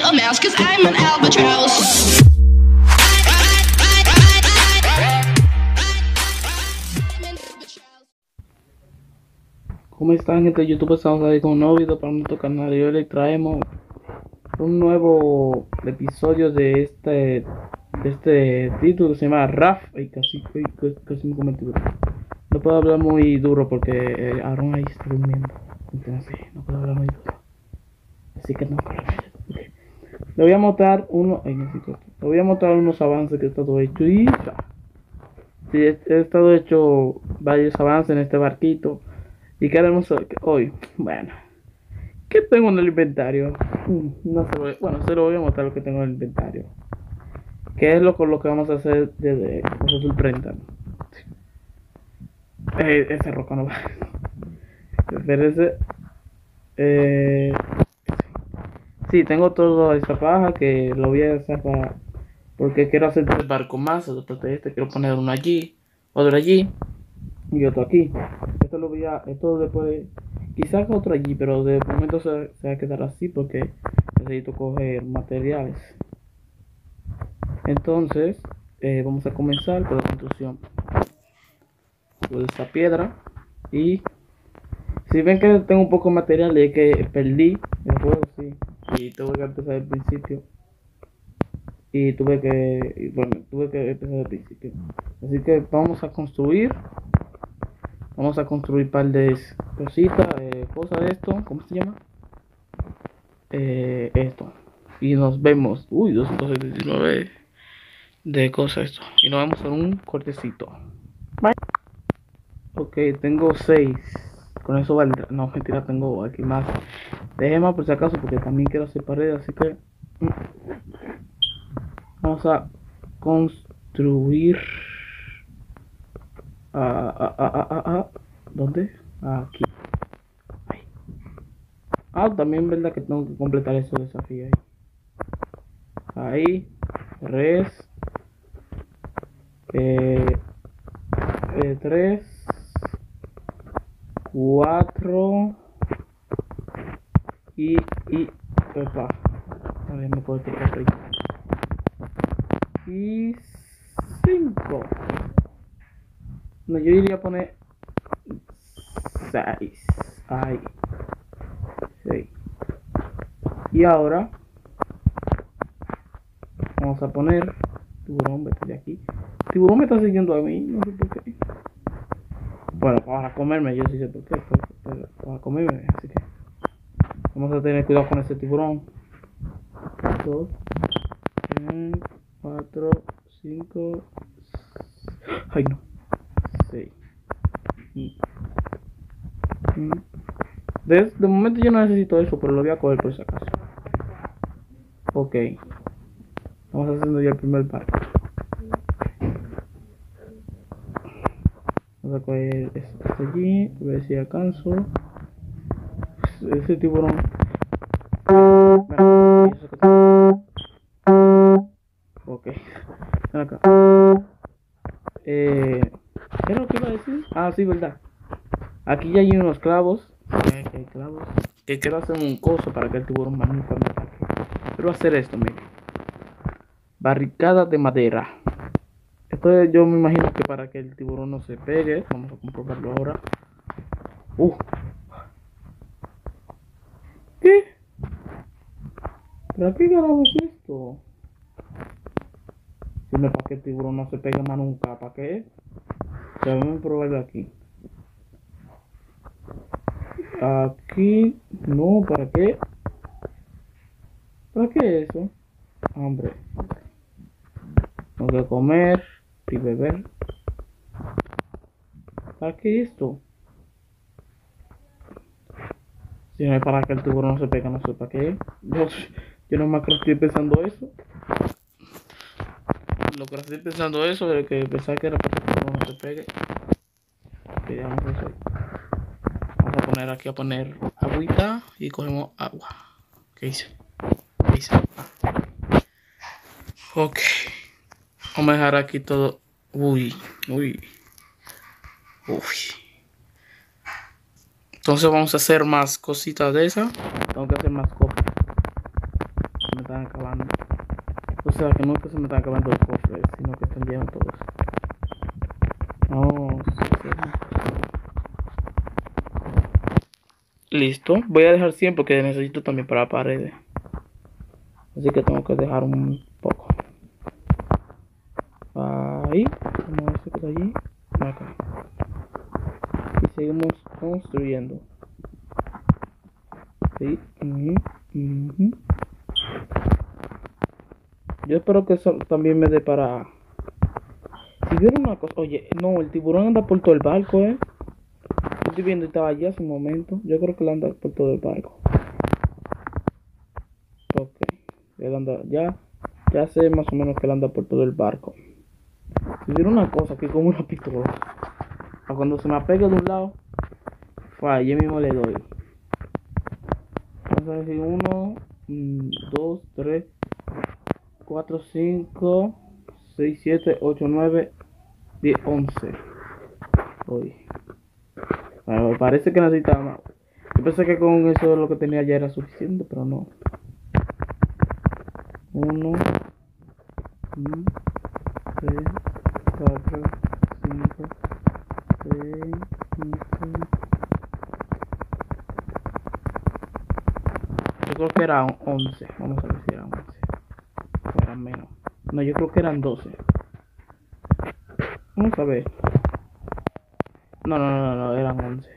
a mouse, 'cause I'm an albatross. ¿Cómo están, gente de YouTube? Estamos ahí con un nuevo video para nuestro canal y hoy les traemos un nuevo episodio de este título que se llama RAF. Ay, casi me comete duro. No puedo hablar muy duro porque Aaron ahí está durmiendo, entonces no puedo hablar muy duro, así que no puedo hablar. Okay. Le voy a mostrar unos avances que he estado hecho y sí, he estado hecho varios avances en este barquito. ¿Y qué haremos hoy? Bueno, ¿qué tengo en el inventario? No sé, bueno, se lo voy a mostrar lo que tengo en el inventario. ¿Qué es lo que vamos a hacer desde que se sorprendan? Ese roca no va. Espérese. Sí, tengo toda esta paja que lo voy a hacer porque quiero hacer 3 barcos más. Después de este quiero poner uno allí, otro allí y otro aquí. Esto después, quizás otro allí, pero de momento se va a quedar así porque necesito coger materiales. Entonces, vamos a comenzar con la construcción de esta piedra. Y si ven que tengo un poco de material, es que perdí el juego, sí, y tuve que empezar al principio. Tuve que empezar al principio. Así que vamos a construir un par de cositas, cosas de esto, ¿cómo se llama? Esto. Y nos vemos. 279 de cosas esto. Y nos vemos en un cortecito. Bye. Ok, tengo 6. Con eso valdrá. No, mentira, tengo aquí más. Deje más por si acaso porque también quiero hacer paredes, así que vamos a construir. ¿Dónde? Aquí. También es verdad que tengo que completar esos desafíos ahí. 3 4 y epa, a ver, me puedo tirar ahí. Y 5. No, yo iría a poner 6. Ahí. 6. Y ahora vamos a poner tiburón, vete de aquí. Tiburón me está siguiendo a mí, no sé por qué. Bueno, para comerme, yo sí sé por qué, para comerme, así que vamos a tener cuidado con ese tiburón. 2, 3, 4, 5. Ay, no. 6. De momento yo no necesito eso, pero lo voy a coger por si acaso. Ok. Vamos haciendo ya el primer barco. Vamos a coger esto allí. A ver si alcanzo. Ese tiburón. Ok. Ven acá. ¿Qué es lo que iba a decir? Sí, verdad. Aquí ya hay unos clavos. Aquí hay clavos. Que quiero hacer un coso para que el tiburón más nunca me ataque. Quiero hacer esto, miren. Barricada de madera. Esto yo me imagino que para que el tiburón no se pegue. Vamos a comprobarlo ahora. ¿Qué? ¿Para qué carajo es esto? Dime para que el tiburón no se pegue más nunca. ¿Para qué? Vamos a probarlo aquí. Aquí. No, ¿para qué? ¿Para qué eso? Hombre. Tengo que comer y beber. ¿Para qué esto? Si no es para que el tiburón no se pegue, no sé para qué. Yo nomás creo que estoy pensando eso. Lo que estoy pensando eso es que pensaba que era para que el tiburón no se pegue. Veamos eso. Vamos a poner aquí agüita y cogemos agua. ¿Qué hice? Ok. Vamos a dejar aquí todo. Uy. Entonces vamos a hacer más cositas de esas. Tengo que hacer más cosas. Me está están acabando. O sea, que no es que se me están acabando los cofres, sino que están llenos todos. Vamos a hacer una cosa. Listo. Voy a dejar 100 porque necesito también para paredes. Así que tengo que dejar un poco. Ahí. Vamos a ver si queda allí. Acá. Y seguimos construyendo. Sí. Yo espero que eso también me dé para... Si vieron una cosa... Oye, no, el tiburón anda por todo el barco, Yo estoy viendo y estaba allí hace un momento. Yo creo que él anda por todo el barco. Ok. Él anda... Ya sé más o menos que él anda por todo el barco. Si vieron una cosa que como una pistola. Cuando se me apegue de un lado, allí mismo le doy. Vamos a decir 1, 2, 3, 4, 5, 6, 7, 8, 9, 10, 11. Uy. Bueno, parece que necesitaba más. Yo pensé que con eso lo que tenía ya era suficiente, pero no. 1, 3, 4, 5, 6, 7. Yo creo que era 11. Vamos a ver si eran 11. O eran menos. No, yo creo que eran 12. Vamos a ver. No, eran 11.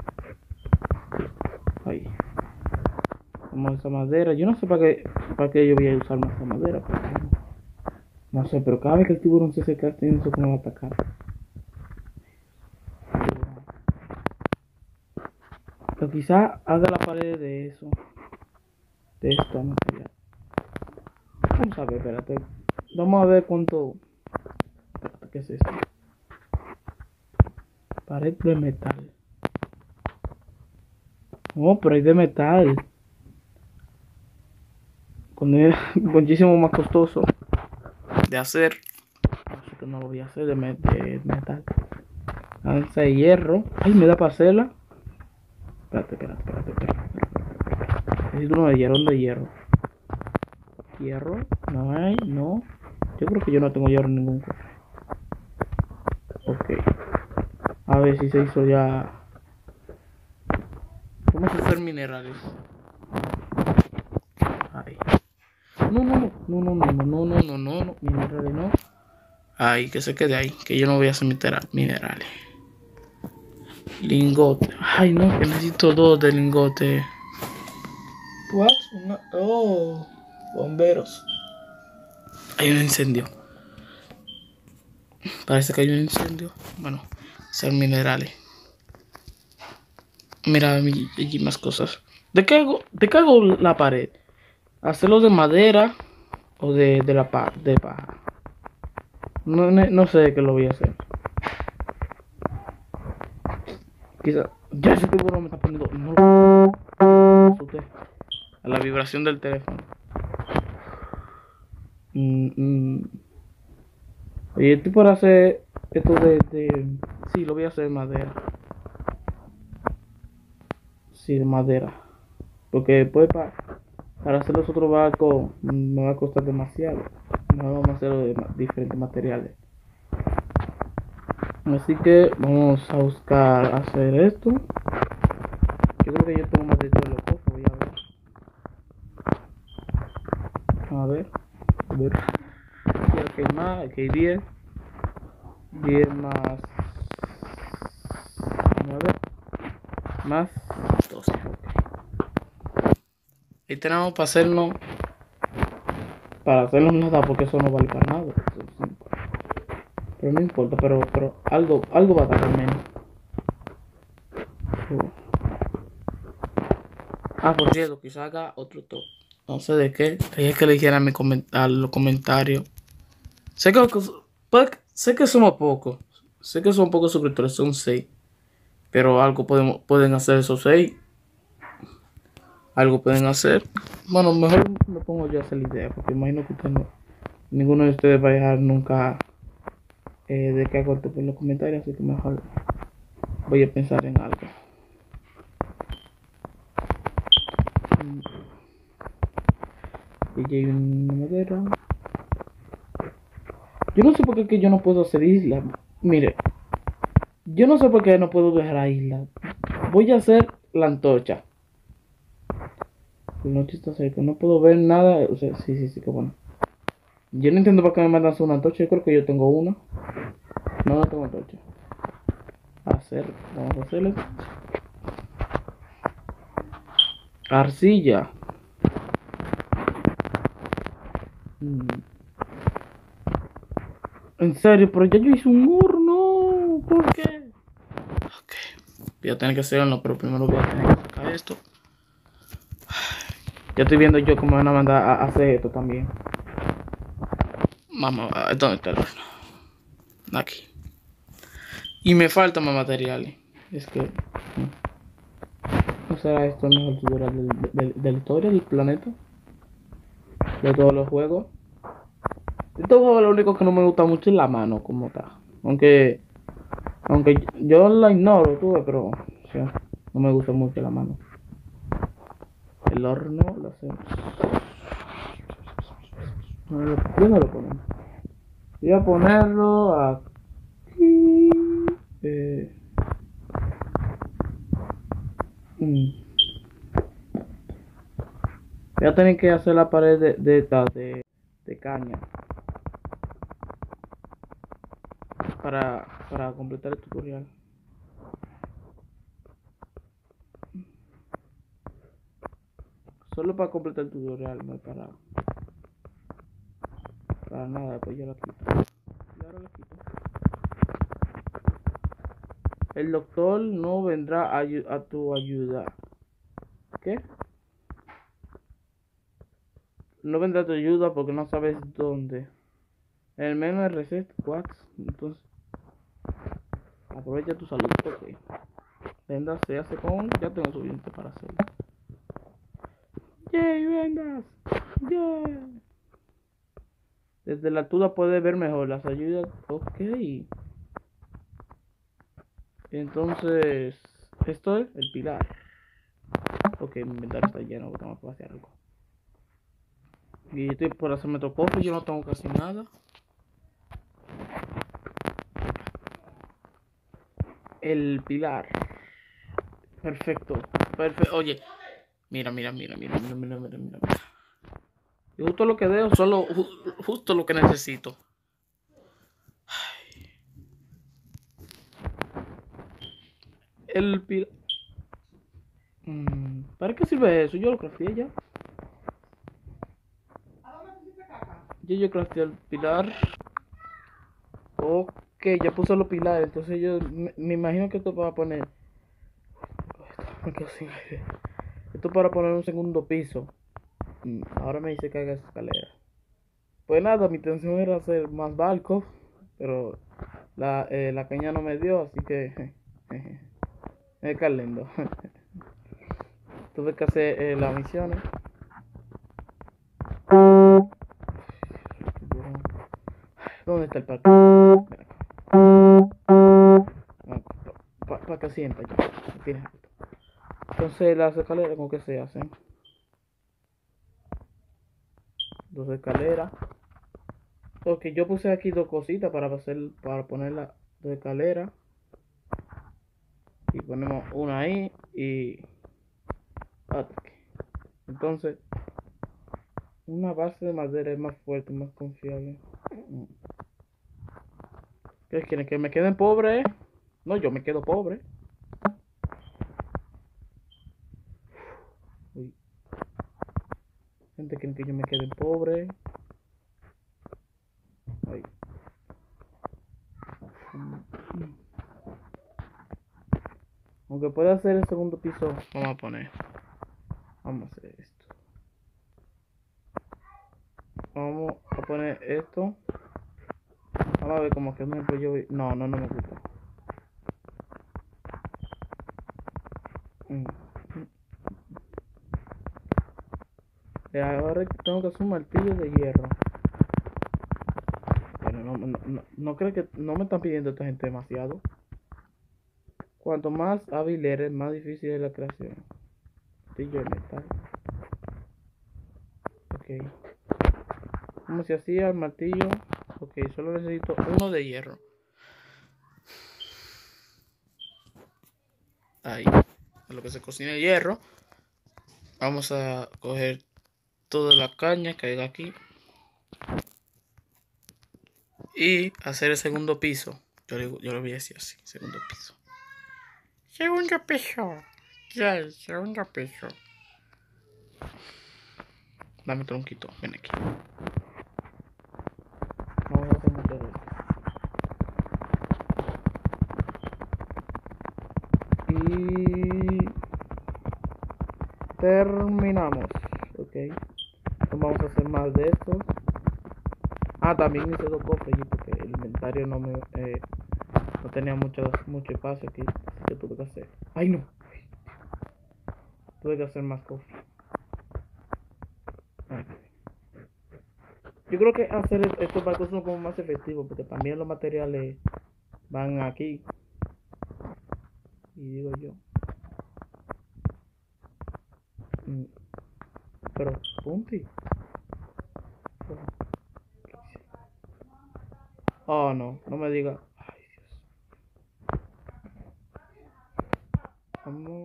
Ahí. Vamos a esa madera. Yo no sé para qué yo voy a usar más esa madera. Pero no sé, pero cada vez que el tiburón se seca, tiene eso como atacar. Pero quizá haga la pared de eso. De esta material. Vamos a ver, espérate. Vamos a ver cuánto. Espérate, ¿qué es esto? Pared de metal. Oh, pero hay de metal. Con es muchísimo más costoso de hacer. Así que no lo voy a hacer de metal. Lanza de hierro. Ay, me da para hacerla. Espérate. Necesito uno de hierro. Hierro. No hay, no. Yo creo que yo no tengo hierro en ningún cofre. Ok. A ver si se hizo ya. Vamos a hacer minerales. Ahí. No. Minerales no. Ahí, que se quede ahí. Que yo no voy a hacer minerales. Lingote. Ay, no, que necesito 2 de lingote. What? Oh, bomberos. Hay un incendio. Parece que hay un incendio. Bueno, hacer minerales. Mira, allí más cosas. ¿De qué hago la pared? ¿Hacerlo de madera o de paja? No sé de qué lo voy a hacer. Quizá. Ya ese tiburón me está poniendo. No lo asusté. A la vibración del teléfono. Oye, estoy por hacer esto sí, lo voy a hacer de madera. Sí, de madera. Porque después para hacer los otros barcos me va a costar demasiado. No vamos a hacerlo de diferentes materiales. Así que vamos a buscar hacer esto. Yo creo que yo tengo más de todo los cofres. Voy a ver. Y aquí hay más, aquí hay 10. 10 más 9 más 12. Ahí tenemos para hacernos nada, porque eso no vale para nada. Pero no importa, pero algo va a dar al menos. Por cierto, quizá haga otro top. No sé de qué. Quería que le dijeran los comentarios. Sé que somos pocos. Sé que son pocos suscriptores, son 6. Pero algo pueden hacer esos 6. Algo pueden hacer. Bueno, mejor me pongo yo a hacer la idea. Porque imagino que ninguno de ustedes va a dejar nunca de qué hago en los comentarios. Así que mejor voy a pensar en algo. Y aquí hay una madera. Yo no sé por qué que yo no puedo hacer isla. Mire, yo no sé por qué no puedo dejar isla. Voy a hacer la antorcha. La noche está cerca, no puedo ver nada. O sea, sí, qué bueno. Yo no entiendo por qué me mandan una antorcha. Yo creo que yo tengo una. No tengo antorcha. Vamos a hacerle. Arcilla. Mm, En serio, pero ya yo hice un horno. ¿Por qué? Ok. Voy a tener que hacerlo, pero primero voy a tener que sacar esto. Ya estoy viendo yo cómo me van a mandar a hacer esto también. Vamos, ¿dónde está el horno? Aquí. Y me faltan más materiales. Es que... ¿No será esto el mejor tutorial de la historia del planeta? De todos los juegos. De estos juegos lo único que no me gusta mucho es la mano como está. Aunque yo la ignoro, tú ves, pero... O sea, no me gusta mucho la mano. El horno lo hacemos. ¿Dónde lo ponemos? Voy a ponerlo aquí. Eh, mm. Voy a tener que hacer la pared de caña para completar el tutorial. Solo para completar el tutorial, no para nada, pues yo la quito. Y ahora la quito. El doctor no vendrá a tu ayuda. ¿Qué? No vendrá a tu ayuda porque no sabes dónde. El menú es reset, what? Entonces, aprovecha tu salud porque vendas se hace con. Ya tengo suficiente para hacerlo. ¡Yay, vendas! ¡Yeah! Desde la altura puedes ver mejor las ayudas. Ok. Entonces, esto es el pilar. Ok, mi inventario está lleno, tengo que hacer algo. Y estoy por hacerme otro cofre, yo no tengo casi nada. El pilar. Perfecto. Perfecto. Oye, mira. Y justo lo que veo, justo lo que necesito. El pilar. ¿Para qué sirve eso? Yo lo crafteé ya. Yo crafteé el pilar. Ok, ya puse los pilares. Entonces yo me imagino que esto para poner. Me quedo sin aire. Esto para poner un segundo piso. Ahora me dice que haga escalera. Pues nada, mi intención era hacer más barcos. Pero la caña no me dio, así que. Es lindo. Tuve que hacer las misiones. ¿Dónde está el parque? Para que sienta ya. Entonces las escaleras, ¿con qué se hacen? Dos escaleras. Ok, yo puse aquí dos cositas para poner las dos escaleras. Y ponemos una ahí y otra aquí. Entonces, una base de madera es más fuerte, más confiable. ¿Qué quieren? ¿Que me queden pobre? No, yo me quedo pobre. Uy. Gente quiere que yo me quede pobre. Ay. Aunque pueda hacer el segundo piso, vamos a hacer esto. Vamos a poner esto. Vamos a ver como que un ejemplo yo. No me gusta. Ahora tengo que hacer un martillo de hierro. Bueno, no creo que no me están pidiendo esta gente demasiado. Cuanto más hábil eres, más difícil es la creación. Martillo de metal. Ok. ¿Cómo se hacía el martillo? Ok, solo necesito uno de hierro. Ahí, a lo que se cocina el hierro. Vamos a coger toda la caña que hay aquí y hacer el segundo piso. Yo lo voy a decir así, segundo piso. Segundo piso. Ya, segundo piso. Dame tronquito, ven aquí. Vamos a hacer mucho de esto. Y terminamos. Ok. Entonces vamos a hacer más de estos. También hice 2 cofres allí porque el inventario no tenía mucho espacio aquí. Así que tuve que hacer. ¡Ay, no! Tuve que hacer más cofres. Yo creo que hacer estos barcos son como más efectivos porque también los materiales van aquí. Y digo yo. Pero, Punti. Oh, no me diga. Ay, Dios. Vamos.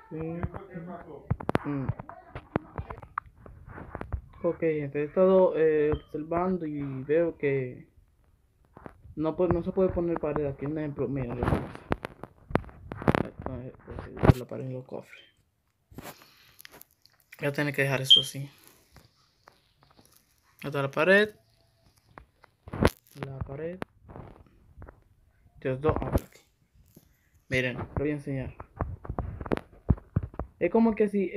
Ok, gente, he estado observando y veo que no se puede poner pared aquí. Un ejemplo, mira lo que pasa. La pared en los cofres. Voy a tener que dejar eso así. Hasta la pared. Dios, dos. Aquí. Miren, lo voy a enseñar. Es como que si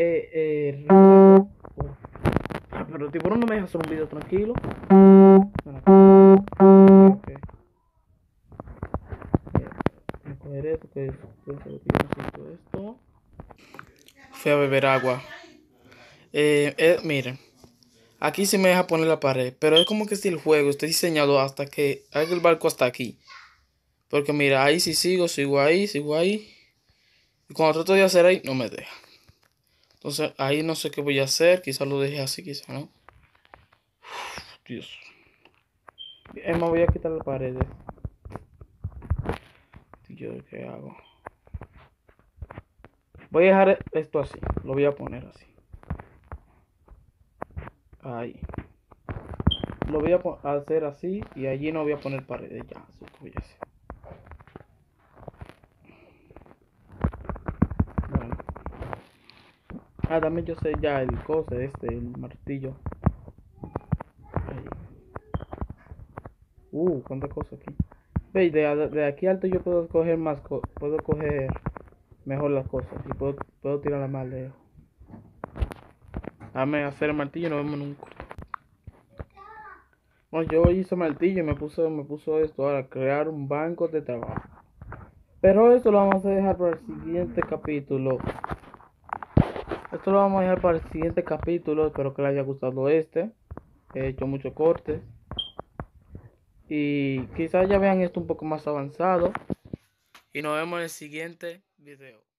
pero el tiburón no me deja hacer un video tranquilo. Okay. Voy a coger esto, que es lo que yo necesito esto. Fui a beber agua. Miren, aquí se me deja poner la pared, pero es como que si el juego está diseñado hasta que haga el barco hasta aquí. Porque mira, ahí si sigo ahí. Y cuando trato de hacer ahí, no me deja. Entonces ahí no sé qué voy a hacer. Quizás lo deje así, quizás no. Dios. Es más, voy a quitar las paredes. ¿Yo qué hago? Voy a dejar esto así. Lo voy a poner así. Ahí. Lo voy a hacer así. Y allí no voy a poner paredes. Ya, así que voy a hacer. Bueno. También yo sé ya el coste el martillo. Ahí. Cuánta cosa aquí. Ve, de aquí alto yo puedo coger puedo coger mejor las cosas y puedo tirarla más lejos. Dame hacer el martillo y nos vemos en un corto. Bueno, yo hice martillo y me puso esto ahora, crear un banco de trabajo. Pero esto lo vamos a dejar para el siguiente capítulo. Esto lo vamos a dejar para el siguiente capítulo. Espero que les haya gustado este. He hecho muchos cortes. Y quizás ya vean esto un poco más avanzado. Y nos vemos en el siguiente video.